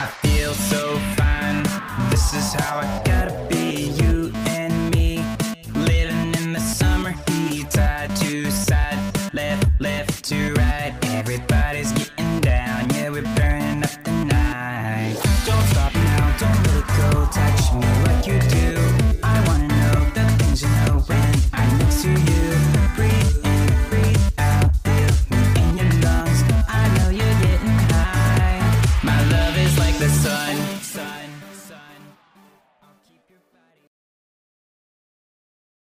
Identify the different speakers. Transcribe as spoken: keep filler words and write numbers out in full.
Speaker 1: I feel so fine. This is how I gotta